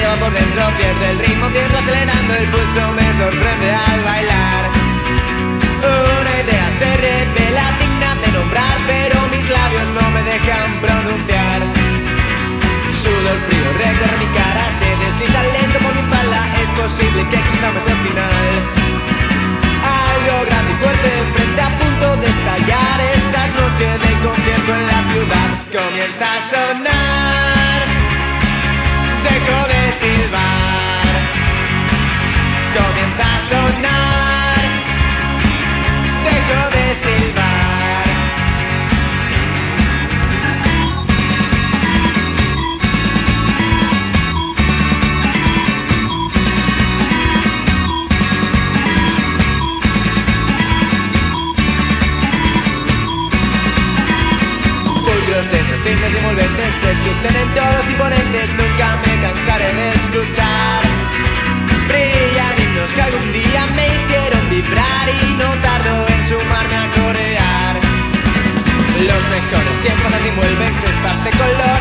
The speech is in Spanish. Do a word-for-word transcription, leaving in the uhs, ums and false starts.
por dentro pierde el ritmo, tiembla acelerando el pulso, me sorprende al bailar. Una idea se revela digna de nombrar, pero mis labios no me dejan pronunciar. Sudor frío recorre mi cara, se desliza lento por mi espalda, es posible que exista un mejor final. Algo grande y fuerte enfrente a punto de estallar, esta es noche de concierto en la ciudad. Comienza a sonar, dejo de silbar. Comienza a sonar, dejo de silbar. Tensos, firmes y envolventes se suceden todos imponentes, nunca me cansaré de escuchar. Brillan himnos que algún día me hicieron vibrar y no tardo en sumarme a corear. Los mejores tiempos nos envuelven, se esparce color